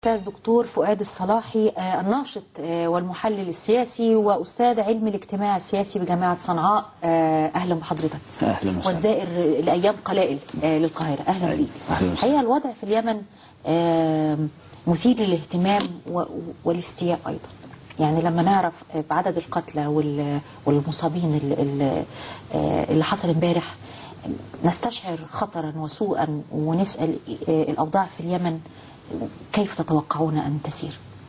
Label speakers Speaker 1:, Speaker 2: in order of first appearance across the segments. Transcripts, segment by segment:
Speaker 1: أستاذ دكتور فؤاد الصلاحي، الناشط والمحلل السياسي وأستاذ علم الاجتماع السياسي بجامعة صنعاء. أهلا بحضرتك.
Speaker 2: أهلا وسهلا.
Speaker 1: والزائر الأيام قلائل للقاهرة. أهلا بيك. الحقيقة الوضع في اليمن مثير للاهتمام والاستياء أيضا. يعني لما نعرف بعدد القتلى والمصابين اللي حصل امبارح نستشعر خطرا وسوءا ونسأل الأوضاع في اليمن كيف تتوقعون أن تسير؟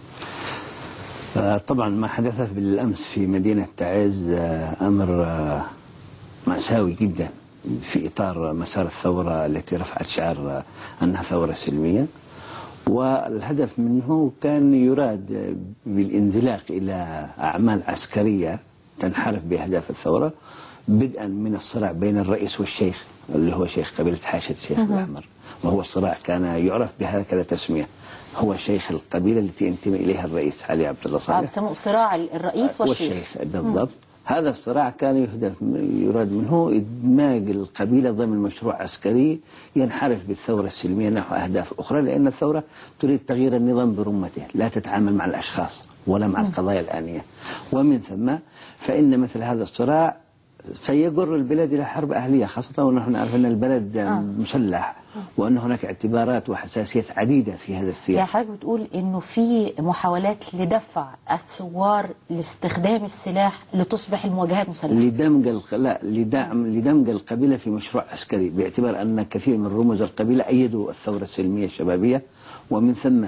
Speaker 2: طبعا ما حدث بالأمس في مدينة تعز أمر مأساوي جدا في إطار مسار الثورة التي رفعت شعار أنها ثورة سلمية، والهدف منه كان يراد بالانزلاق إلى أعمال عسكرية تنحرف بأهداف الثورة، بدءا من الصراع بين الرئيس والشيخ اللي هو شيخ قبيلة حاشد الشيخ الأحمر، وهو الصراع كان يعرف بهكذا تسمية، هو شيخ القبيلة التي ينتمي إليها الرئيس علي عبد الله صالح.
Speaker 1: بيسموه صراع الرئيس والشيخ.
Speaker 2: بالضبط. هذا الصراع كان يراد منه إدماج القبيلة ضمن مشروع عسكري ينحرف بالثورة السلمية نحو أهداف أخرى، لأن الثورة تريد تغيير النظام برمته، لا تتعامل مع الأشخاص ولا مع القضايا الآنية. ومن ثم فإن مثل هذا الصراع سيجر البلاد إلى حرب أهلية، خاصة ونحن نعرف أن البلد مسلح وأن هناك اعتبارات وحساسيات عديدة في هذا السياق.
Speaker 1: يعني حضرتك بتقول إنه في محاولات لدفع الثوار لاستخدام السلاح لتصبح المواجهات مسلحة،
Speaker 2: لدمج القبيلة في مشروع عسكري، باعتبار أن كثير من رموز القبيلة أيدوا الثورة السلمية الشبابية، ومن ثم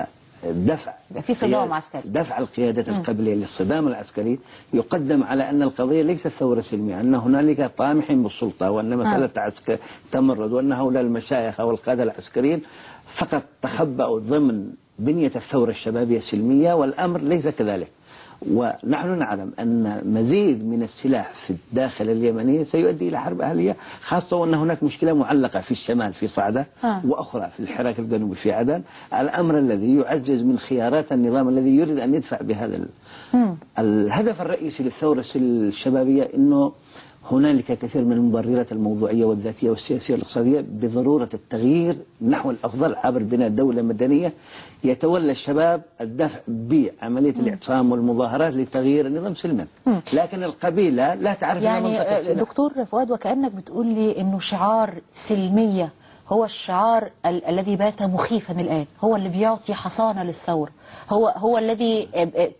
Speaker 2: دفع القيادات القبلية للصدام العسكري يقدم على أن القضية ليست ثورة سلمية، أن هنالك طامح بالسلطة، وأن مسألة تمرد، وأن هؤلاء المشايخ أو القادة العسكريين فقط تخبأوا ضمن بنية الثورة الشبابية السلمية، والأمر ليس كذلك. ونحن نعلم أن مزيد من السلاح في الداخل اليمني سيؤدي إلى حرب أهلية، خاصة وأن هناك مشكلة معلقة في الشمال في صعدة، وأخرى في الحراك الجنوبي في عدن، الأمر الذي يعزز من خيارات النظام الذي يريد أن يدفع بهذا الهدف الرئيسي للثورة الشبابية. أنه هنالك كثير من المبررات الموضوعية والذاتية والسياسية والاقتصادية بضرورة التغيير نحو الأفضل عبر بناء دولة مدنية يتولى الشباب الدفع بعملية الاعتصام والمظاهرات لتغيير النظام سلما، لكن القبيلة لا تعرف
Speaker 1: يعني دكتور فؤاد، وكأنك بتقول لي إنه شعار سلمية هو الشعار الذي بات مخيفا الآن، هو اللي بيعطي حصانة للثورة، هو الذي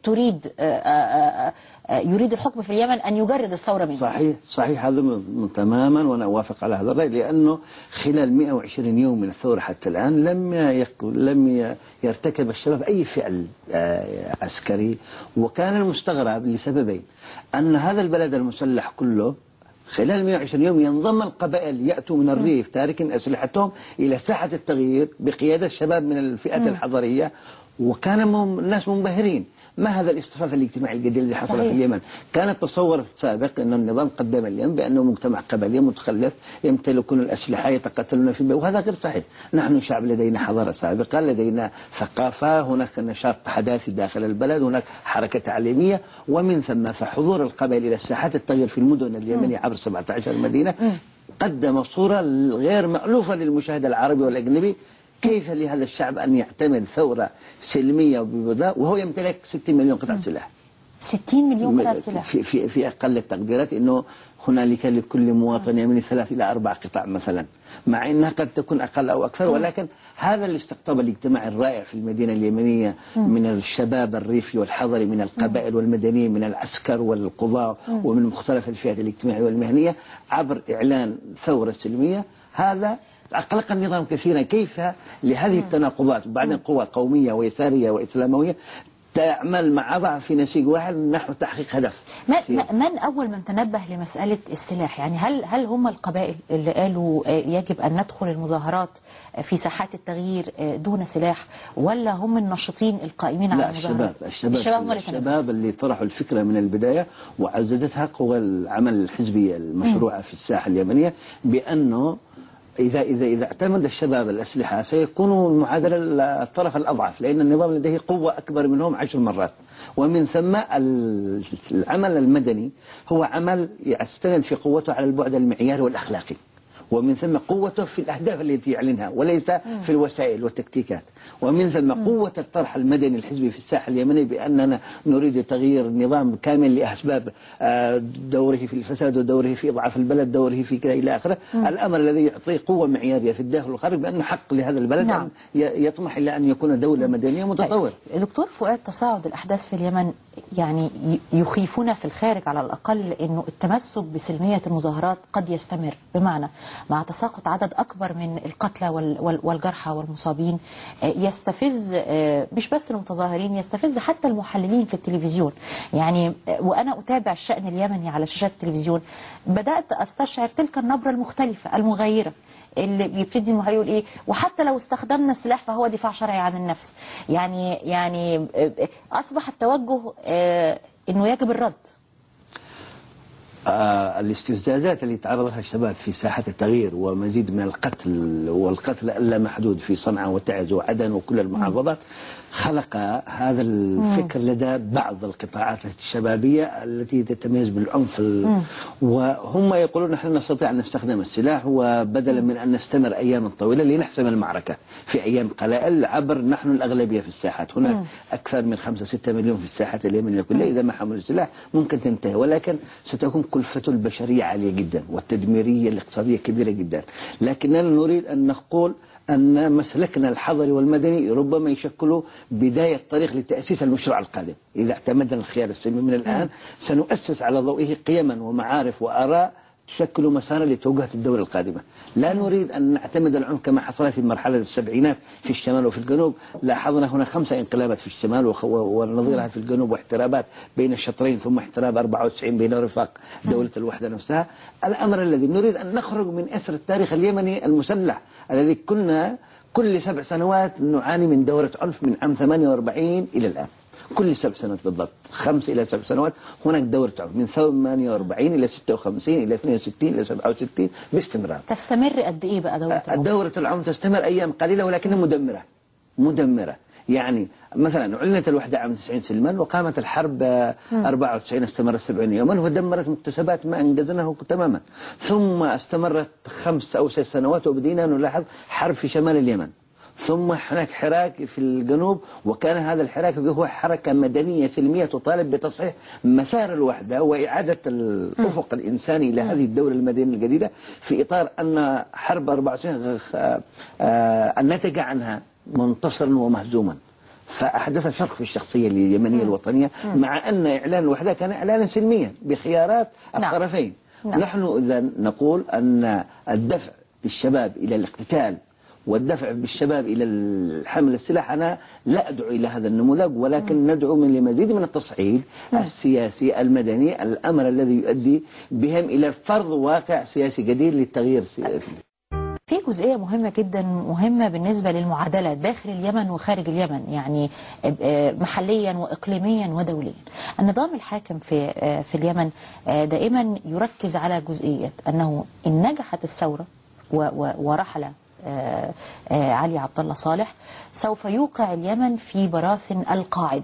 Speaker 1: يريد الحكم في اليمن أن يجرد الثورة منه.
Speaker 2: صحيح هذا تماما، وأنا أوافق على هذا الرأي، لأنه خلال 120 يوم من الثورة حتى الآن لم يرتكب الشباب أي فعل عسكري، وكان المستغرب لسببين: أن هذا البلد المسلح كله خلال 120 يوم ينضم القبائل يأتوا من الريف تاركين أسلحتهم إلى ساحة التغيير بقيادة الشباب من الفئات الحضرية، وكان الناس منبهرين. ما هذا الاصطفاف الاجتماعي الجديد الذي حصل في اليمن؟ كانت تصورت السابق أن النظام قدم اليمن بأنه مجتمع قبلي متخلف يمتلكون الأسلحة يتقاتلون في البيئة، وهذا غير صحيح. نحن شعب لدينا حضارة سابقة، لدينا ثقافة، هناك نشاط حداثي داخل البلد، هناك حركة تعليمية، ومن ثم فحضور القبائل إلى ساحات التغيير في المدن اليمنية عبر 17 مدينة قدم صورة غير مألوفة للمشاهد العربي والأجنبي. كيف لهذا الشعب أن يعتمد ثورة سلمية وببداء وهو يمتلك 60 مليون قطعة سلاح؟
Speaker 1: 60 مليون قطعة سلاح
Speaker 2: في أقل التقديرات، أنه هنالك لكل مواطن يمني 3 إلى 4 قطع مثلا، مع أنها قد تكون أقل أو أكثر، ولكن هذا الاستقطاب الاجتماعي الرائع في المدينة اليمنية من الشباب الريفي والحضري، من القبائل والمدنيين، من العسكر والقضاة، ومن مختلف الفئات الاجتماعية والمهنية، عبر إعلان ثورة سلمية، هذا أقلق النظام كثيرا. كيف لهذه التناقضات وبعدين قوى قومية ويسارية وإسلاموية تعمل مع بعض في نسيج واحد نحو تحقيق هدف؟
Speaker 1: من أول من تنبه لمسألة السلاح؟ يعني هل هم القبائل اللي قالوا يجب أن ندخل المظاهرات في ساحات التغيير دون سلاح، ولا هم الناشطين القائمين على المظاهرات؟
Speaker 2: الشباب اللي طرحوا الفكرة من البداية، وعززتها قوى العمل الحزبية المشروعة في الساحة اليمنية، بأنه إذا اعتمد الشباب الأسلحة سيكون معادلة الطرف الأضعف، لأن النظام لديه قوة أكبر منهم 10 مرات. ومن ثم العمل المدني هو عمل يستند في قوته على البعد المعياري والأخلاقي، ومن ثم قوته في الأهداف التي يعلنها وليس في الوسائل والتكتيكات. ومن ثم قوة الطرح المدني الحزبي في الساحة اليمنية بأننا نريد تغيير النظام كامل لأسباب دوره في الفساد ودوره في إضعاف البلد، دوره في كذا إلى آخره. الأمر الذي يعطي قوة معيارية في الداخل والخارج بأنه حق لهذا البلد أن يطمح إلى أن يكون دولة مدنية متطورة.
Speaker 1: دكتور فؤاد، تصاعد الأحداث في اليمن يعني يخيفنا في الخارج على الأقل أنه التمسك بسلمية المظاهرات قد يستمر، بمعنى مع تساقط عدد أكبر من القتلى والجرحى والمصابين يستفز مش بس المتظاهرين، يستفز حتى المحللين في التلفزيون. يعني وأنا أتابع الشأن اليمني على شاشات التلفزيون بدأت أستشعر تلك النبرة المختلفة المغايرة اللي بيبتدي المحلل يقول ايه، وحتى لو استخدمنا السلاح فهو دفاع شرعي عن النفس. يعني اصبح التوجه انه يجب الرد.
Speaker 2: الاستفزازات اللي تعرض لها الشباب في ساحة التغيير ومزيد من القتل والقتل اللامحدود في صنعاء وتعز وعدن وكل المحافظات خلق هذا الفكر لدى بعض القطاعات الشبابية التي تتميز بالعنف وهم يقولون نحن نستطيع أن نستخدم السلاح، وبدلا من أن نستمر أياما طويلة لنحسم المعركة في أيام قلائل عبر نحن الأغلبية في الساحات. هناك أكثر من 5-6 مليون في الساحات اليمنية كلها، إذا ما حملوا السلاح ممكن تنتهي، ولكن ستكون كلفته البشرية عالية جدا والتدميرية الاقتصادية كبيرة جدا. لكننا نريد أن نقول أن مسلكنا الحضري والمدني ربما يشكلوا بداية طريق لتأسيس المشروع القادم. إذا اعتمدنا الخيار السلمي من الآن سنؤسس على ضوئه قيما ومعارف وآراء تشكل مسارا لتوجهة الدولة القادمة. لا نريد أن نعتمد العنف كما حصل في مرحلة السبعينات في الشمال وفي الجنوب. لاحظنا هنا 5 انقلابات في الشمال ونظيرها في الجنوب، واحترابات بين الشطرين، ثم احتراب 94 بين رفاق دولة الوحدة نفسها. الأمر الذي نريد أن نخرج من أسر التاريخ اليمني المسلح الذي كنا كل 7 سنوات نعاني من دورة عنف من عام 48 إلى الآن. كل 7 سنوات بالضبط، 5 إلى 7 سنوات هناك دورة عنف من 48 إلى 56 إلى 62 إلى 67 باستمرار.
Speaker 1: تستمر قد إيه بقى دورة العنف؟
Speaker 2: دورة العنف تستمر أيام قليلة ولكنها مدمرة. يعني مثلا أعلنت الوحدة عام 90 سلما، وقامت الحرب 94 استمرت 70 يوما ودمرت مكتسبات ما أنجزناه تماما، ثم استمرت 5 أو 6 سنوات وبدينا نلاحظ حرب في شمال اليمن، ثم هناك حراك في الجنوب، وكان هذا الحراك هو حركة مدنية سلمية تطالب بتصحيح مسار الوحدة وإعادة الأفق الإنساني لهذه الدولة المدنية الجديدة في إطار أن حرب 94 الناتج عنها منتصرا ومهزوما، فأحدث شرخ في الشخصية اليمنية الوطنية، مع أن إعلان الوحدة كان إعلانا سلميا بخيارات الطرفين. نحن إذا نقول أن الدفع بالشباب إلى الاقتتال والدفع بالشباب إلى الحمل السلاح، أنا لا أدعو إلى هذا النموذج، ولكن ندعو لمزيد من التصعيد السياسي المدني، الأمر الذي يؤدي بهم إلى فرض واقع سياسي جديد للتغيير السياسي.
Speaker 1: في جزئية مهمة جدا، مهمة بالنسبة للمعادلة داخل اليمن وخارج اليمن، يعني محليا وإقليميا ودوليا. النظام الحاكم في اليمن دائما يركز على جزئية أنه إن نجحت الثورة ورحل علي عبد الله صالح سوف يوقع اليمن في براثن القاعدة،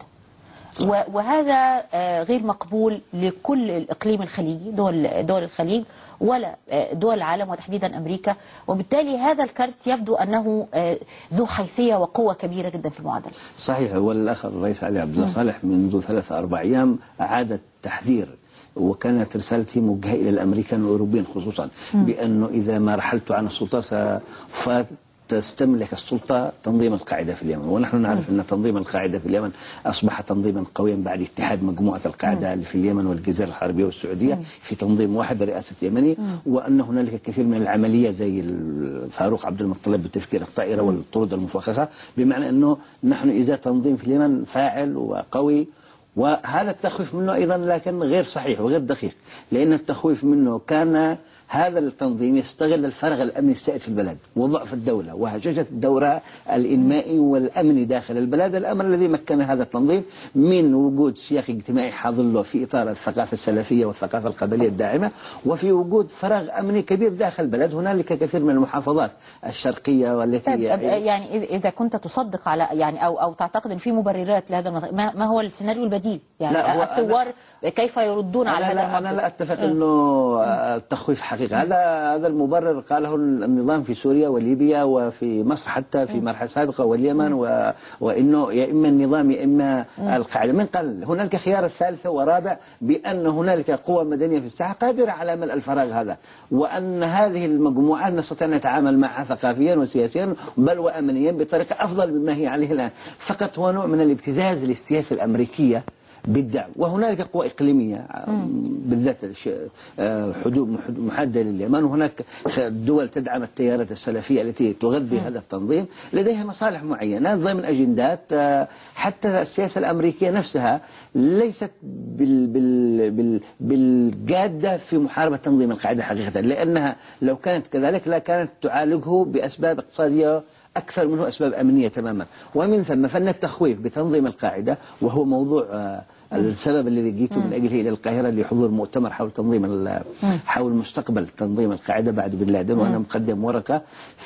Speaker 1: وهذا غير مقبول لكل الإقليم الخليجي، دول الخليج ولا دول العالم وتحديدا أمريكا، وبالتالي هذا الكارت يبدو أنه ذو حيثية وقوة كبيرة جدا في المعادلة.
Speaker 2: صحيح، والأخ الرئيس علي عبد الله صالح منذ 3-4 أيام أعاد التحذير، وكانت رسالتي موجهة إلى الأمريكان والأوروبيين خصوصا بأنه إذا ما رحلت عن السلطة سوف تستملك السلطة تنظيم القاعدة في اليمن، ونحن نعرف أن تنظيم القاعدة في اليمن أصبح تنظيما قويا بعد اتحاد مجموعة القاعدة اللي في اليمن والجزيرة العربية والسعودية في تنظيم واحد برئاسة يمني، وأن هنالك كثير من العمليات زي الفاروق عبد المطلب بتفكير الطائرة والطرود المفخخة، بمعنى أنه نحن إذا تنظيم في اليمن فاعل وقوي. وهذا التخويف منه أيضا لكن غير صحيح وغير دقيق، لأن التخويف منه كان هذا التنظيم يستغل الفراغ الأمني السائد في البلد وضعف الدولة وهججة الدورة الإنمائي والأمني داخل البلد، الأمر الذي مكن هذا التنظيم من وجود سياق اجتماعي حاضر له في إطار الثقافة السلفية والثقافة القبلية الداعمة، وفي وجود فراغ أمني كبير داخل البلد. هنالك كثير من المحافظات الشرقية والتي
Speaker 1: يعني إذا كنت تصدق على يعني أو تعتقد أن في مبررات لهذا ما هو السيناريو البديل؟ يعني الثوار كيف يردون على هذا الموضوع؟
Speaker 2: أنا لا أتفق أنه التخويف حقيقة هذا المبرر قاله النظام في سوريا وليبيا وفي مصر حتى في مرحلة سابقة واليمن وإنه يا إما النظام يا إما القاعدة. من قال هنالك خيار الثالثة ورابع بأن هنالك قوى مدنية في الساحة قادرة على ملء الفراغ هذا، وأن هذه المجموعات نستطيع أن نتعامل معها ثقافيا وسياسيا بل وأمنيا بطريقة أفضل مما هي عليه الآن. فقط هو نوع من الابتزاز للسياسة الأمريكية بالدعم. وهنالك قوى إقليمية بالذات حدود محددة لليمن، وهناك دول تدعم التيارات السلفية التي تغذي هذا التنظيم، لديها مصالح معينة ضمن أجندات. حتى السياسة الأمريكية نفسها ليست بالجادة في محاربة تنظيم القاعدة حقيقة، لأنها لو كانت كذلك لا كانت تعالجه بأسباب اقتصادية أكثر منه أسباب أمنية تماما. ومن ثم فن التخويف بتنظيم القاعدة، وهو موضوع السبب الذي جئت من أجله إلى القاهرة لحضور مؤتمر حول حول مستقبل تنظيم القاعدة بعد بن لادن، وأنا مقدم ورقة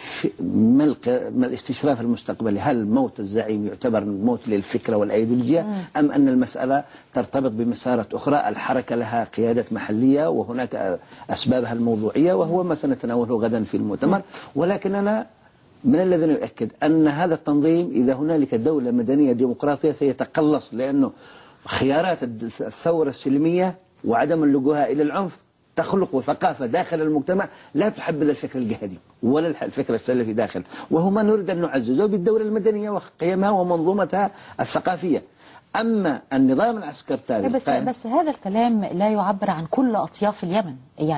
Speaker 2: ما الاستشراف المستقبلي، هل موت الزعيم يعتبر موت للفكرة والأيديولوجيا أم أن المسألة ترتبط بمسارات أخرى، الحركة لها قيادة محلية وهناك أسبابها الموضوعية، وهو ما سنتناوله غدا في المؤتمر. ولكن أنا من الذين يؤكد أن هذا التنظيم إذا هنالك دولة مدنية ديمقراطية سيتقلص، لأنه خيارات الثورة السلمية وعدم اللجوء إلى العنف تخلق ثقافة داخل المجتمع لا تحبذ الفكر الجهادي ولا الفكر السلفي داخل، وهو ما نريد أن نعززه بالدولة المدنية وقيمها ومنظومتها الثقافية. أما النظام العسكري
Speaker 1: بس هذا الكلام لا يعبر عن كل أطياف اليمن،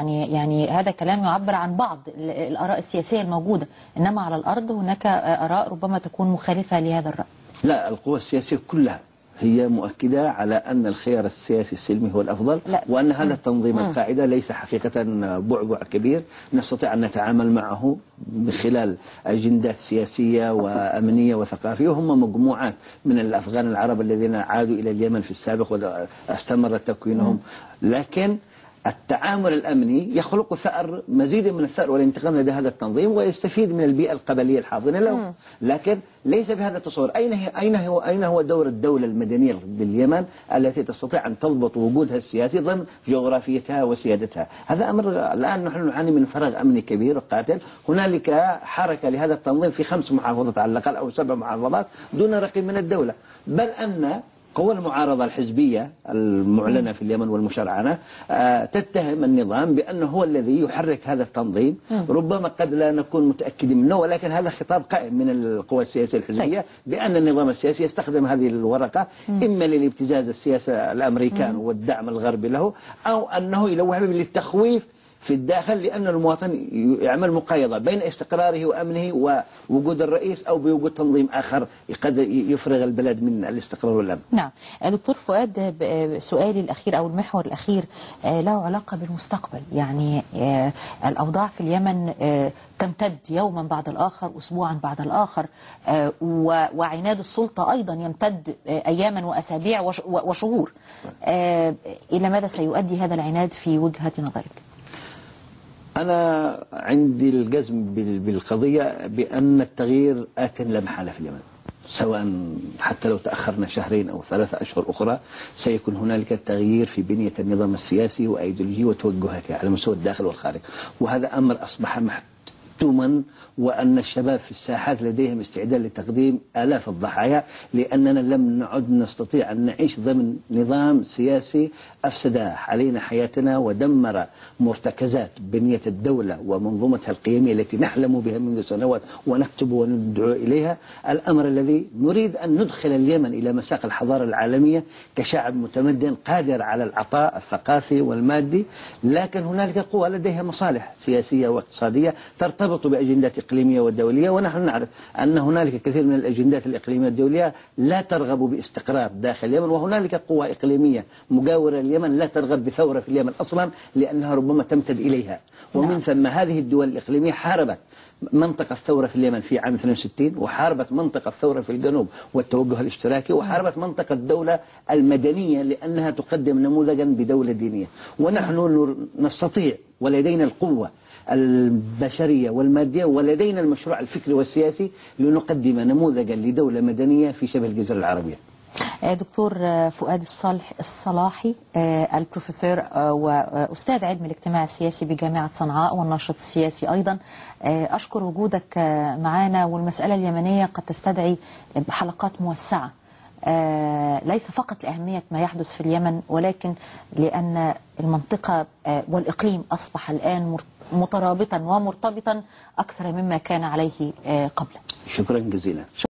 Speaker 1: يعني هذا كلام يعبر عن بعض الآراء السياسية الموجودة، إنما على الأرض هناك آراء ربما تكون مخالفة لهذا الرأي.
Speaker 2: لا، القوى السياسية كلها هي مؤكدة على أن الخيار السياسي السلمي هو الأفضل، وأن هذا التنظيم القاعدة ليس حقيقة بعبع كبير نستطيع أن نتعامل معه من خلال أجندات سياسية وأمنية وثقافية، وهم مجموعات من الأفغان العرب الذين عادوا إلى اليمن في السابق واستمر تكوينهم. لكن التعامل الأمني يخلق ثأر، مزيد من الثأر والانتقام لدى هذا التنظيم، ويستفيد من البيئة القبلية الحاضنة له. لكن ليس بهذا التصور. أين هو دور الدولة المدنية باليمن التي تستطيع أن تضبط وجودها السياسي ضمن جغرافيتها وسيادتها؟ هذا أمر الآن نحن نعاني من فراغ أمني كبير وقاتل. هنالك حركة لهذا التنظيم في 5 محافظات على الأقل أو 7 محافظات دون رقيب من الدولة، بل أن قوى المعارضة الحزبية المعلنة في اليمن والمشرعنة تتهم النظام بأنه هو الذي يحرك هذا التنظيم. ربما قد لا نكون متأكدين منه، ولكن هذا خطاب قائم من القوى السياسية الحزبية بأن النظام السياسي يستخدم هذه الورقة إما للابتزاز السياسة الأمريكان والدعم الغربي له، أو أنه يلوح للتخويف في الداخل، لأن المواطن يعمل مقايضة بين استقراره وأمنه ووجود الرئيس أو بوجود تنظيم آخر قد يفرغ البلد من الاستقرار والأمن.
Speaker 1: نعم دكتور فؤاد، سؤالي الأخير أو المحور الأخير له علاقة بالمستقبل. يعني الأوضاع في اليمن تمتد يوما بعد الآخر، أسبوعا بعد الآخر، وعناد السلطة أيضا يمتد أياما وأسابيع وشهور. إلى ماذا سيؤدي هذا العناد في وجهة نظرك؟
Speaker 2: أنا عندي الجزم بالقضية بأن التغيير آت لا محالة في اليمن، سواء حتى لو تأخرنا 2 أو 3 أشهر أخرى سيكون هنالك تغيير في بنية النظام السياسي وأيديولوجية وتوجهاته على مستوى الداخل والخارج، وهذا أمر أصبح محتوما، وأن الشباب في الساحات لديهم استعداد لتقديم آلاف الضحايا، لأننا لم نعد نستطيع أن نعيش ضمن نظام سياسي أفسد علينا حياتنا ودمر مرتكزات بنية الدولة ومنظومتها القيمية التي نحلم بها منذ سنوات ونكتب وندعو إليها. الأمر الذي نريد أن ندخل اليمن إلى مساق الحضارة العالمية كشعب متمدن قادر على العطاء الثقافي والمادي، لكن هنالك قوى لديها مصالح سياسية واقتصادية ترتبط بأجندات إقليمية ودولية، ونحن نعرف أن هنالك كثير من الأجندات الإقليمية والدولية لا ترغب باستقرار داخل اليمن، وهنالك قوى إقليمية مجاورة لليمن لا ترغب بثورة في اليمن أصلا لأنها ربما تمتد إليها. ومن ثم هذه الدول الإقليمية حاربت منطقة الثورة في اليمن في عام 62، وحاربت منطقة الثورة في الجنوب والتوجه الاشتراكي، وحاربت منطقة الدولة المدنية لأنها تقدم نموذجا بدولة دينية. ونحن نستطيع ولدينا القوة البشرية والمادية ولدينا المشروع الفكري والسياسي لنقدم نموذجا لدولة مدنية في شبه الجزيرة العربية.
Speaker 1: دكتور فؤاد الصلاحي، البروفيسور وأستاذ علم الاجتماع السياسي بجامعة صنعاء والناشط السياسي أيضا، أشكر وجودك معنا. والمسألة اليمنية قد تستدعي حلقات موسعة، ليس فقط لأهمية ما يحدث في اليمن، ولكن لأن المنطقة والإقليم أصبح الآن مترابطا ومرتبطا أكثر مما كان عليه قبل.
Speaker 2: شكرا جزيلا.